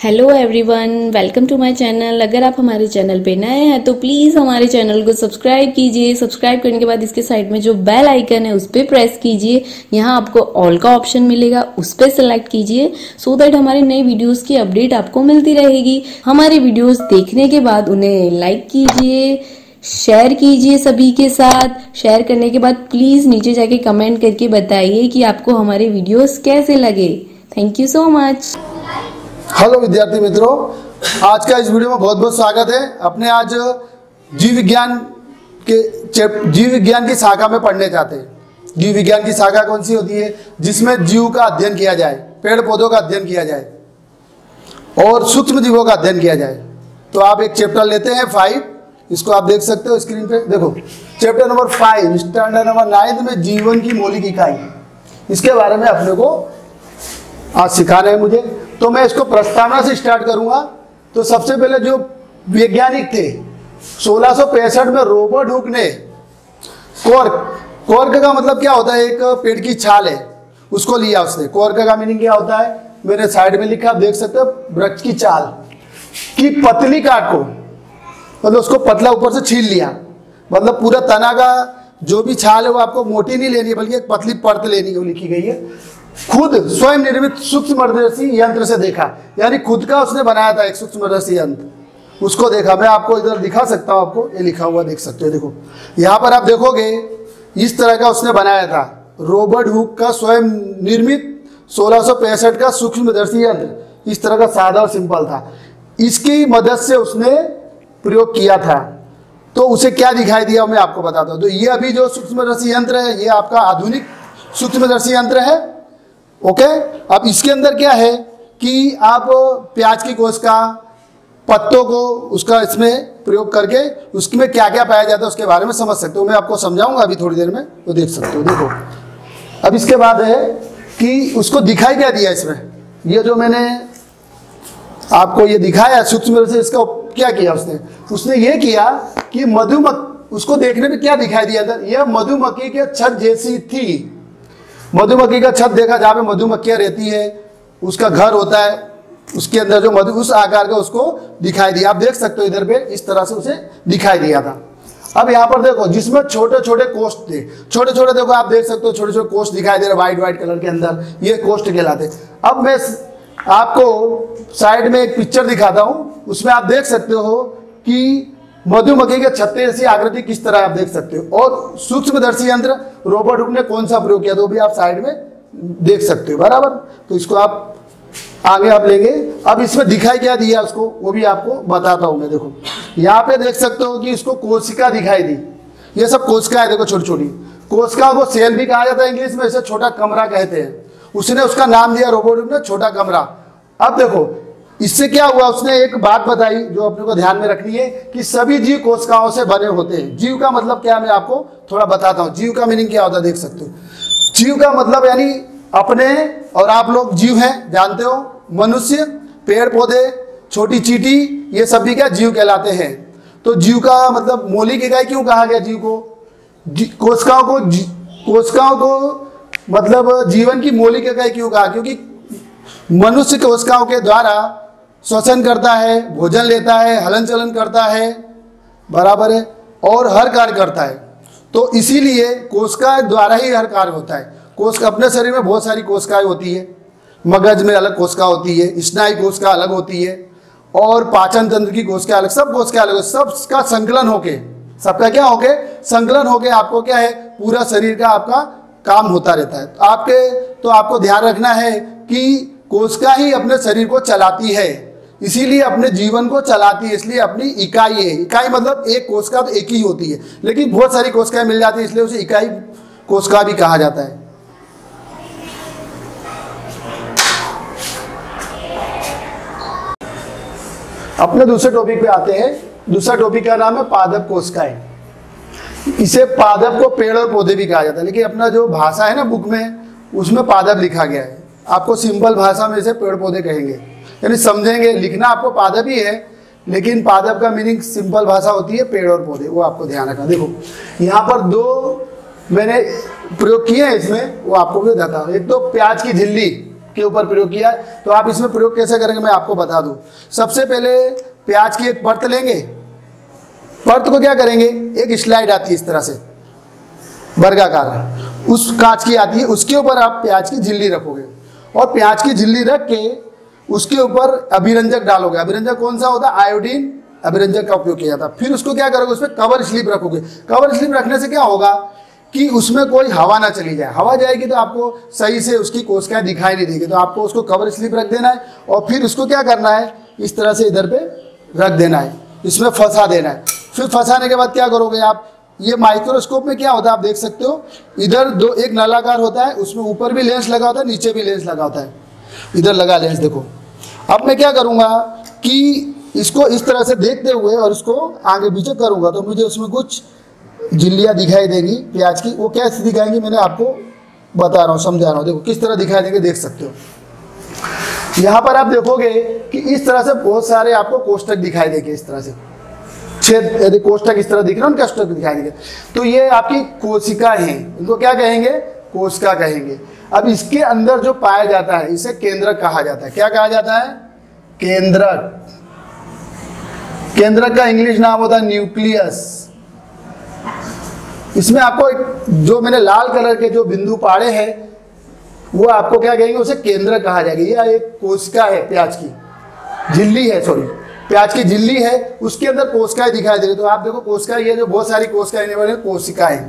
Hello everyone, welcome to my channel. अगर आप हमारे चैनल पे नए हैं तो प्लीज़ हमारे चैनल को सब्सक्राइब कीजिए। सब्सक्राइब करने के बाद इसके साइड में जो बेल आइकन है उस पर प्रेस कीजिए। यहाँ आपको ऑल का ऑप्शन मिलेगा, उस पर सेलेक्ट कीजिए सो दैट हमारे नए वीडियोस की अपडेट आपको मिलती रहेगी। हमारे वीडियोस देखने के बाद उन्हें लाइक कीजिए, शेयर कीजिए सभी के साथ। शेयर करने के बाद प्लीज़ नीचे जाके कमेंट करके बताइए कि आपको हमारे वीडियोस कैसे लगे। Thank you so much. Hello विद्यार्थी मित्रों, आज का इस वीडियो में बहुत बहुत स्वागत है। अपने आज जीव विज्ञान की शाखा में पढ़ने जाते हैं। जीव विज्ञान की शाखा कौन सी होती है? जिसमें जीव का अध्ययन किया जाए, पेड़ पौधों का अध्ययन किया जाए और सूक्ष्म जीवों का अध्ययन किया जाए। तो आप एक चैप्टर लेते हैं 5, इसको आप देख सकते हो स्क्रीन पे। देखो चैप्टर नंबर 5 स्टैंडर्ड नंबर 9 में जीवन की मौलिक इकाई, इसके बारे में अपने को आज सिखाना है मुझे। तो मैं इसको प्रस्तावना से स्टार्ट करूंगा। तो सबसे पहले जो वैज्ञानिक थे 1665 में रॉबर्ट हुक ने कॉर्क का मतलब क्या होता है? एक पेड़ की छाल है, उसको लिया उसने। कॉर्क का मीनिंग क्या होता है? मेरे साइड में लिखा, आप देख सकते हो, वृक्ष की छाल की पतली काट को, मतलब उसको पतला ऊपर से छील लिया। मतलब पूरा तना का जो भी छाल है वो आपको मोटी नहीं लेनी है, बल्कि एक पतली परत लेनी है, वो लिखी गई है। खुद स्वयं निर्मित सूक्ष्मदर्शी यंत्र से देखा, यानी खुद का उसने बनाया था एक सूक्ष्मदर्शी यंत्र, उसको देखा। मैं आपको इधर दिखा सकता हूँ, आपको ये लिखा हुआ देख सकते हो। देखो यहाँ पर आप देखोगे इस तरह का उसने बनाया था। रॉबर्ट हुक का स्वयं निर्मित 1665 का सूक्ष्मदर्शी यंत्र इस तरह का सादा और सिंपल था। इसकी मदद से उसने प्रयोग किया था। तो उसे क्या दिखाई दिया मैं आपको बताता हूँ। तो ये अभी जो सूक्ष्मदर्शी यंत्र है, ये आपका आधुनिक सूक्ष्मदर्शी यंत्र है। ओके, अब इसके अंदर क्या है कि आप प्याज की कोशिका, पत्तों को उसका इसमें प्रयोग करके उसमें क्या क्या पाया जाता है उसके बारे में समझ सकते हो। मैं आपको समझाऊंगा अभी थोड़ी देर में, तो देख सकते हो। देखो अब इसके बाद है कि उसको दिखाई क्या दिया इसमें। ये जो मैंने आपको ये दिखाया सूक्ष्म से, इसका क्या किया उसने ये किया कि मधुमक्खी, उसको देखने में क्या दिखाई दिया था? यह मधुमक्खी के छत जैसी थी। मधुमक्खी का छत देखा, जहाँ पे मधुमक्खियाँ रहती है, उसका घर होता है, उसके अंदर जो मधु उस आकार का उसको दिखाई दिया। आप देख सकते हो इधर पे इस तरह से उसे दिखाई दिया था। अब यहाँ पर देखो जिसमें छोटे छोटे कोष्ठ थे, छोटे छोटे देखो आप देख सकते हो, छोटे छोटे कोष्ठ दिखाई दे रहे व्हाइट कलर के अंदर, ये कोष्ठ कहलाते। अब मैं आपको साइड में एक पिक्चर दिखाता हूँ, उसमें आप देख सकते हो कि मधुमक्खी के छत्ते जैसी आकृति किस तरह आप देख सकते हो। और सूक्ष्मदर्शी यंत्र रॉबर्ट हुक ने कौन सा प्रयोग किया, तो भी आप साइड में देख सकते हो बराबर। तो इसको आप आगे आप लेंगे। अब इसमें दिखाई क्या दिया उसको, वो भी आपको बताता हूं मैं। देखो यहाँ पे देख सकते हो कि इसको कोशिका दिखाई दी। ये सब कोशिका है, देखो छोटी छोटी कोशिका को सेल भी कहा जाता है इंग्लिश में, इसे छोटा कमरा कहते हैं। उसने उसका नाम दिया रॉबर्ट हुक ने छोटा कमरा। अब देखो इससे क्या हुआ, उसने एक बात बताई जो अपने को ध्यान में रखनी है कि सभी जीव कोशिकाओं से बने होते हैं। जीव का मतलब क्या है मैं आपको थोड़ा बताता हूँ। जीव का मीनिंग क्या होता है देख सकते हो। जीव का मतलब यानी अपने, और आप लोग जीव हैं जानते हो, मनुष्य, पेड़ पौधे, छोटी चींटी, ये सभी क्या जीव कहलाते हैं। तो जीव का मतलब मौलिक इकाई क्यों कहा गया जीव को? कोशिकाओं को मतलब जीवन की मौलिक इकाई क्यों कहा? क्योंकि मनुष्य कोशिकाओं के द्वारा श्वसन करता है, भोजन लेता है, हलन चलन करता है, बराबर है, और हर कार्य करता है। तो इसीलिए कोशिका द्वारा ही हर कार्य होता है। कोशिका, अपने शरीर में बहुत सारी कोशिकाएं होती है। मगज में अलग कोशिका होती है, स्नायु कोशिका अलग होती है, और पाचन तंत्र की कोशिका अलग, सब कोशिका अलग, सबका संकलन होके, सबका क्या होके संकलन होके आपको क्या है पूरा शरीर का आपका काम होता रहता है। तो आपको ध्यान रखना है कि कोशिका ही अपने शरीर को चलाती है, इसीलिए अपने जीवन को चलाती है, इसलिए अपनी इकाई है। इकाई मतलब एक कोशिका तो एक ही होती है, लेकिन बहुत सारी कोशिकाएं मिल जाती है, इसलिए उसे इकाई कोशिका भी कहा जाता है। अपने दूसरे टॉपिक पे आते हैं। दूसरा टॉपिक का नाम है पादप कोशिकाएं। इसे पादप को पेड़ और पौधे भी कहा जाता है, लेकिन अपना जो भाषा है ना बुक में, उसमें पादप लिखा गया है। आपको सिंपल भाषा में इसे पेड़ पौधे कहेंगे, यानी समझेंगे। लिखना आपको पादप ही है, लेकिन पादप का मीनिंग सिंपल भाषा होती है पेड़ और पौधे, वो आपको ध्यान रखना। देखो यहाँ पर दो मैंने प्रयोग किए हैं इसमें, वो आपको भी बताता हूँ। एक तो प्याज की झिल्ली, के ऊपर प्रयोग किया है। तो आप इसमें प्रयोग कैसे करेंगे मैं आपको बता दूं। सबसे पहले प्याज की एक परत लेंगे, परत को क्या करेंगे, एक स्लाइड आती है इस तरह से वर्गाकार, उस कांच की आती है, उसके ऊपर आप प्याज की झिल्ली रखोगे और प्याज की झिल्ली रख के उसके ऊपर अभिरंजक डालोगे। अभिरंजक कौन सा होता है, आयोडीन अभिरंजक का उपयोग किया जाता है। फिर उसको क्या करोगे, उसमें कवर स्लिप रखोगे। कवर स्लिप रखने से क्या होगा कि उसमें कोई हवा ना चली जाए, हवा जाएगी तो आपको सही से उसकी कोशिकाएं दिखाई नहीं देगी। तो आपको उसको कवर स्लिप रख देना है और फिर उसको क्या करना है, इस तरह से इधर पे रख देना है, इसमें फंसा देना है। फिर फंसाने के बाद क्या करोगे आप, ये माइक्रोस्कोप में क्या होता है आप देख सकते हो, इधर दो एक नलाकार होता है, उसमें ऊपर भी लेंस लगा होता है, नीचे भी लेंस लगा होता है, इधर लगा लेंस देखो। अब मैं क्या करूँगा कि इसको इस तरह से देखते हुए और इसको आगे पीछे करूँगा तो मुझे उसमें कुछ झिल्लियाँ दिखाई देंगी प्याज की। वो कैसे दिखाएंगी मैंने आपको बता रहा हूँ, समझा रहा हूँ। देखो किस तरह दिखाई देंगे, देख सकते हो। यहाँ पर आप देखोगे कि इस तरह से बहुत सारे आपको कोष्ठक दिखाई देंगे, इस तरह से छेद, यदि कोष्ठक इस तरह दिख रहे हैं उनका कोष्ठक दिखाई देंगे। तो ये आपकी कोशिका हैं, इनको क्या कहेंगे, कोशिका कहेंगे। अब इसके अंदर जो पाया जाता है इसे केंद्रक कहा जाता है। क्या कहा जाता है, केंद्रक। केंद्रक का इंग्लिश नाम होता है न्यूक्लियस। इसमें आपको जो मैंने लाल कलर के जो बिंदु पाड़े हैं वो आपको क्या कहेंगे, उसे केंद्रक कहा जाएगा। यह एक कोशिका है, प्याज की झिल्ली है, सॉरी प्याज की झिल्ली है, उसके अंदर कोशिकाएं दिखाई दे रही। तो आप देखो कोशिकाएं, ये जो बहुत सारी कोशिकाएं कोशिकाएं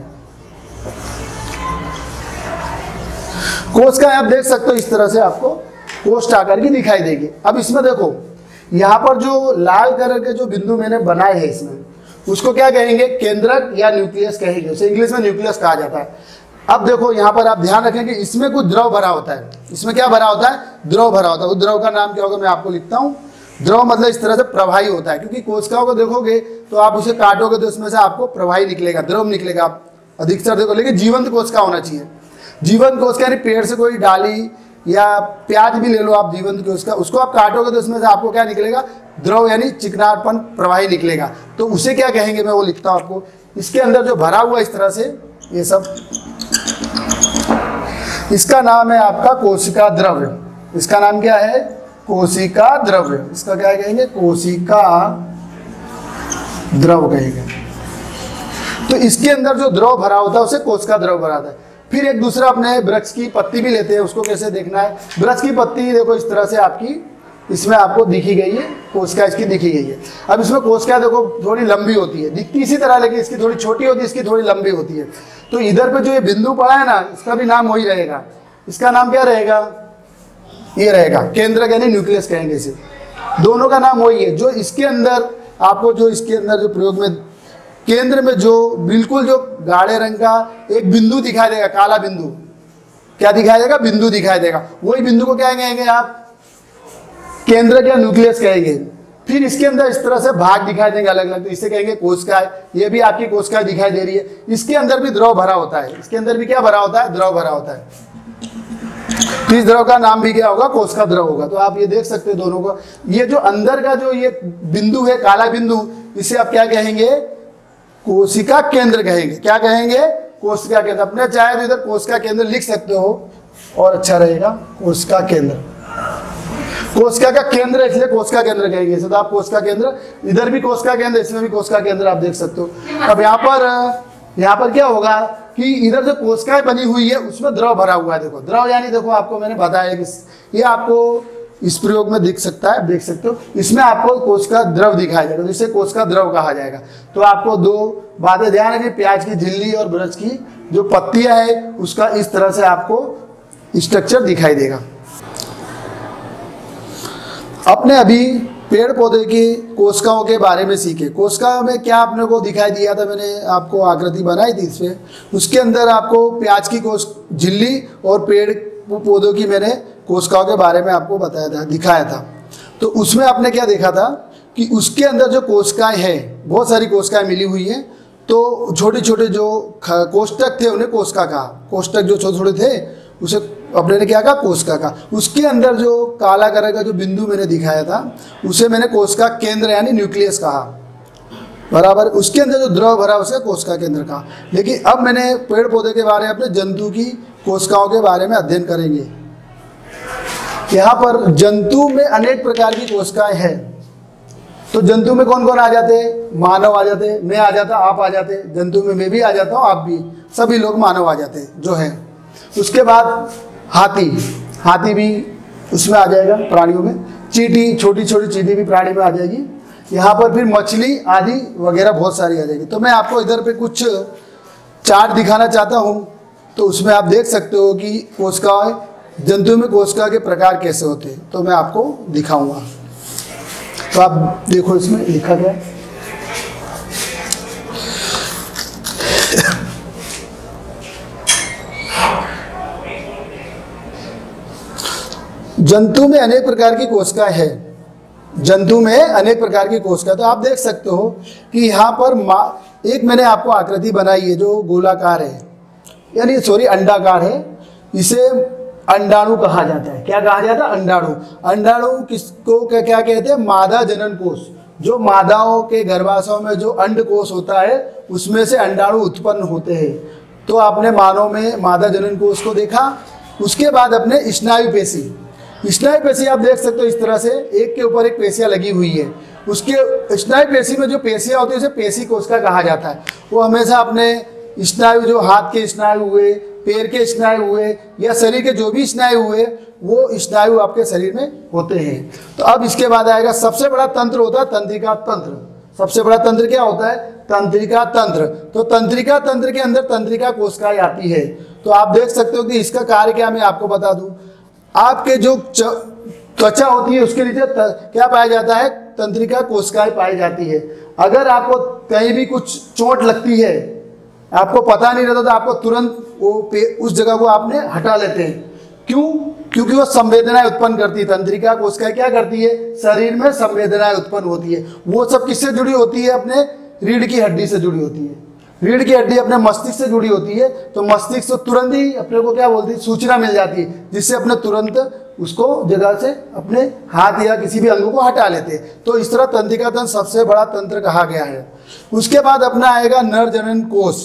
कोशिकाएं आप देख सकते हो, इस तरह से आपको कोष्ठ आकार की दिखाई देगी। अब इसमें देखो यहाँ पर जो लाल कलर के जो बिंदु मैंने बनाए हैं इसमें, उसको क्या कहेंगे, केंद्रक या न्यूक्लियस कहेंगे, उसे इंग्लिश में न्यूक्लियस कहा जाता है। अब देखो यहाँ पर आप ध्यान रखें कि इसमें कुछ द्रव भरा होता है। इसमें क्या भरा होता है, द्रव भरा होता है। उस द्रव का नाम क्या होगा मैं आपको लिखता हूँ। द्रव मतलब इस तरह से प्रवाही होता है, क्योंकि कोशिकाओं को देखोगे तो आप उसे काटोगे तो उसमें से आपको प्रवाही निकलेगा, द्रव निकलेगा। आप अधिकतर देखो, लेकिन जीवंत कोशिका होना चाहिए। जीवंत कोशिका यानी पेड़ से कोई डाली या प्याज भी ले लो आप, जीवंत कोशिका, उसको आप काटोगे तो उसमें से आपको क्या निकलेगा, द्रव यानी चिकनापन प्रवाही निकलेगा। तो उसे क्या कहेंगे मैं वो लिखता हूँ आपको। इसके अंदर जो भरा हुआ इस तरह से ये सब, इसका नाम है आपका कोशिका द्रव्य। इसका नाम क्या है, कोशिका द्रव्य। इसका क्या कहेंगे, कोशिका द्रव कहेंगे। तो इसके अंदर जो द्रव भरा होता है उसे कोशिका द्रव भरा होता है। फिर एक दूसरा अपने वृक्ष की पत्ती भी लेते हैं, उसको कैसे देखना है। वृक्ष की पत्ती देखो इस तरह से आपकी इसमें आपको दिखी गई है, कोशिका इसकी दिखी गई है। अब इसमें कोशिका देखो थोड़ी लंबी होती है, दिखती इसी तरह, लेकिन इसकी थोड़ी छोटी होती है, इसकी थोड़ी लंबी होती है। तो इधर पे जो ये बिंदु पड़ा है ना, इसका भी नाम वही रहेगा। इसका नाम क्या रहेगा, ये रहेगा केंद्रक यानी न्यूक्लियस कहेंगे इसे। दोनों का नाम वही है। जो इसके अंदर आपको, जो इसके अंदर जो प्रयोग में केंद्र में जो बिल्कुल जो गाढ़े रंग का एक बिंदु दिखाई देगा, काला बिंदु, क्या दिखाई देगा, बिंदु दिखाई देगा। वही बिंदु को क्या कहेंगे आप, केंद्रक या न्यूक्लियस कहेंगे। फिर इसके अंदर इस तरह से भाग दिखाई देंगे अलग अलग, तो इसे कहेंगे कोशिका। ये भी आपकी कोशिका दिखाई दे रही है। इसके अंदर भी द्रव भरा होता है, इसके अंदर भी क्या भरा होता है, द्रव भरा होता है। तो इस द्रव का नाम भी क्या होगा, कोशिका द्रव होगा। तो आप ये देख सकते हैं दोनों को। ये जो अंदर का जो ये बिंदु है, काला बिंदु, इसे आप क्या कहेंगे, कोशिका केंद्र कहेंगे। क्या कहेंगे, कोशिका केंद्र। अपने चाहे तो इधर कोशिका केंद्र लिख सकते हो और अच्छा रहेगा, कोशिका केंद्र। कोशिका का केंद्र इसलिए कोशिका केंद्र कहेंगे इसे। तो आप कोशिका केंद्र, इधर भी कोशिका केंद्र, इसमें भी कोशिका केंद्र आप देख सकते हो। अब यहाँ पर क्या होगा कि इधर जो कोशिकाएं बनी हुई है उसमें द्रव भरा हुआ है। देखो द्रव यानी देखो आपको मैंने बताया कि ये आपको इस प्रयोग में दिख सकता है, देख सकते हो। इसमें आपको कोशिका द्रव दिखाया जाएगा, जिसे कोशिका द्रव कहा जाएगा। तो आपको दो बातें ध्यान रखिए, प्याज की झिल्ली और वृक्ष की जो पत्तियां है उसका इस तरह से आपको स्ट्रक्चर दिखाई देगा। अपने अभी पेड़ पौधे की कोशिकाओं के बारे में सीखे। कोशिका में क्या आपने को दिखाई दिया था, मैंने आपको आकृति बनाई थी इसमें। उसके अंदर आपको प्याज की झिल्ली और पेड़ पौधों की मैंने कोशिकाओं के बारे में आपको बताया था, दिखाया था। तो उसमें आपने क्या देखा था कि उसके अंदर जो कोशिकाएं हैं, बहुत सारी कोशिकाएं मिली हुई हैं। तो छोटे छोटे जो कोष्ठक थे उन्हें कोशिका कहा। कोष्ठक जो छोटे छोटे थे उसे अपने ने क्या कहा, कोशिका का। उसके अंदर जो काला कलर का जो बिंदु मैंने दिखाया था उसे मैंने कोशिका केंद्र यानी न्यूक्लियस कहा, बराबर। उसके अंदर जो द्रव भरा उसे कोशिका केंद्र कहा। लेकिन अब मैंने पेड़ पौधे के बारे में, अपने जंतु की कोशिकाओं के बारे में अध्ययन करेंगे। यहाँ पर जंतु में अनेक प्रकार की कोशिकाएं हैं। तो जंतु में कौन कौन आ जाते हैं? मानव आ जाते हैं, मैं आ जाता, आप आ जाते हैं। जंतु में मैं भी आ जाता हूँ, आप भी, सभी लोग मानव आ जाते हैं जो है। उसके बाद हाथी भी उसमें आ जाएगा प्राणियों में। चींटी, छोटी छोटी चींटी भी प्राणी में आ जाएगी। यहाँ पर फिर मछली आदि वगैरह बहुत सारी आ जाएगी। तो मैं आपको इधर पे कुछ चार्ट दिखाना चाहता हूँ, तो उसमें आप देख सकते हो कि कोशिकाएं, जंतु में कोशिका के प्रकार कैसे होते हैं, तो मैं आपको दिखाऊंगा। तो आप देखो इसमें लिखा गया है। जंतु में अनेक प्रकार की कोशिकाएं हैं। जंतु में अनेक प्रकार की कोशिका, तो आप देख सकते हो कि यहाँ पर एक मैंने आपको आकृति बनाई है जो गोलाकार है, यानी सॉरी अंडाकार है। इसे अंडाणु कहा जाता है। क्या कहा जाता है? अंडाणु। अंडाणु किसको क्या क्या कहते हैं? मादा जनन कोष। जो मादाओं के गर्भाशय में जो अंड कोष होता है उसमें से अंडाणु उत्पन्न होते हैं। तो आपने मानव में मादा जनन कोष को देखा। उसके बाद अपने स्नायु पेशी, स्नायु पेशी आप देख सकते हो इस तरह से एक के ऊपर एक पेशियां लगी हुई है। उसके स्नायु पेशी में जो पेशियां होती है उसे पेशी कोशिका कहा जाता है। वो हमेशा अपने स्नायु, जो हाथ के स्नायु हुए, पैर के स्नायु हुए या शरीर के जो भी स्नायु हुए, वो स्नायु आपके शरीर में होते हैं। तो अब इसके बाद आएगा सबसे बड़ा तंत्र होता है तंत्रिका तंत्र। सबसे बड़ा तंत्र क्या होता है? तंत्रिका तंत्र। तो तंत्रिका तंत्र के अंदर तंत्रिका कोशिकाएं आती है। तो आप देख सकते हो कि इसका कार्य क्या, मैं आपको बता दूं। आपके जो त्वचा होती है उसके नीचे क्या पाया जाता है? तंत्रिका कोशिकाएं पाई जाती है। अगर आपको कहीं भी कुछ चोट लगती है, आपको पता नहीं रहता, तो आपको तुरंत उस जगह को आपने हटा लेते हैं। क्यों? क्योंकि वो संवेदनाएं उत्पन्न करती है। तंत्रिका कोशिकाएं क्या करती है? शरीर में संवेदनाएं उत्पन्न होती है। वो सब किससे जुड़ी होती है? अपने रीढ़ की हड्डी से जुड़ी होती है। रीढ़ की हड्डी अपने मस्तिष्क से जुड़ी होती है। तो मस्तिष्क से तुरंत ही अपने को क्या बोलती है? सूचना मिल जाती है, जिससे अपने तुरंत उसको जगह से अपने हाथ या किसी भी अंग को हटा लेते हैं। तो इस तरह तंत्रिका तंत्र सबसे बड़ा तंत्र कहा गया है। उसके बाद अपना आएगा नर जनन कोष।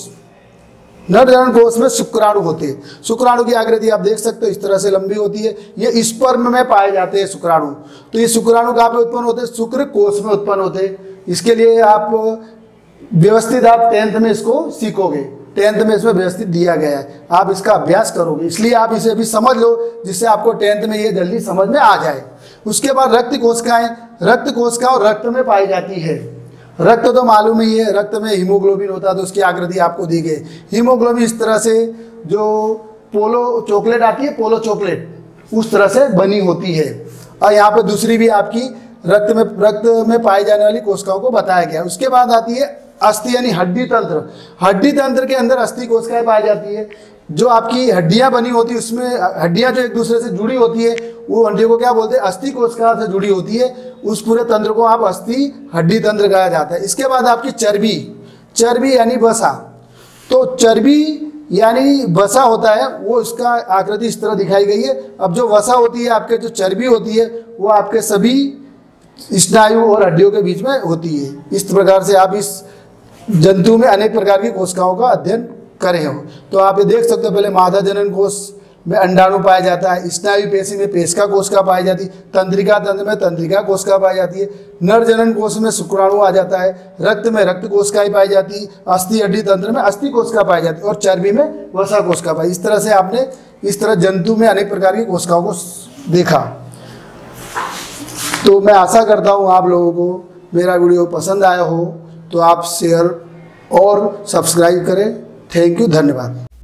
नर जनन कोष में शुक्राणु होते हैं। शुक्राणु की आकृति आप देख सकते हो इस तरह से लंबी होती है। ये स्पर्म में पाए जाते हैं शुक्राणु। तो ये शुक्राणु कहाँ पे उत्पन्न होते हैं? शुक्र कोष में उत्पन्न होते हैं। इसके लिए आप व्यवस्थित, आप 10th में इसको सीखोगे। 10th में इसमें व्यवस्थित दिया गया है, आप इसका अभ्यास करोगे, इसलिए आप इसे भी समझ लो, जिससे आपको 10th में ये जल्दी समझ में आ जाए। उसके बाद रक्त कोशिकाएं। रक्त कोशिकाओं रक्त में पाई जाती है। रक्त तो मालूम ही है, रक्त में हीमोग्लोबिन होता है, तो उसकी आकृति आपको दी गई। हीमोग्लोबिन इस तरह से, जो पोलो चॉकलेट आती है, पोलो चॉकलेट, उस तरह से बनी होती है। और यहाँ पर दूसरी भी आपकी रक्त में पाई जाने वाली कोशिकाओं को बताया गया। उसके बाद आती है अस्थि यानी हड्डी तंत्र। हड्डी तंत्र के अंदर अस्थि कोशिकाएं पाई जाती है। जो आपकी हड्डियां बनी होती है उसमें हड्डियां जो एक दूसरे से जुड़ी होती है, वो हड्डियों को क्या बोलते हैं? अस्थि कोशिका से जुड़ी होती है। उस पूरे तंत्र को आप अस्थि हड्डी तंत्र कहा जाता है। इसके बाद आपकी चर्बी। चर्बी यानी वसा। तो चर्बी यानी वसा होता है, वो इसका आकृति इस तरह दिखाई गई है। अब जो वसा होती है, आपके जो चर्बी होती है, वो आपके सभी स्नायु और हड्डियों के बीच में होती है। इस प्रकार से आप इस जंतु में अनेक प्रकार की कोशिकाओं का अध्ययन करे हो। तो आप ये देख सकते हो, पहले मादा जनन कोष में अंडाणु पाया जाता है। स्नायु पेशी में पेशिका कोशिका पाई जाती है। तंत्रिका तंत्र में तंत्रिका कोशिका पाई जाती है। नर जनन कोष में शुक्राणु आ जाता है। रक्त में रक्त कोशिकाएं पाई जाती है। अस्थि हड्डी तंत्र में अस्थि कोशिका पाई जाती है। और चर्बी में वसा कोशिका पाई। इस तरह से आपने इस तरह जंतु में अनेक प्रकार की कोशिकाओं को देखा। तो मैं आशा करता हूँ आप लोगों को मेरा वीडियो पसंद आया हो, तो आप शेयर और सब्सक्राइब करें। थैंक यू, धन्यवाद।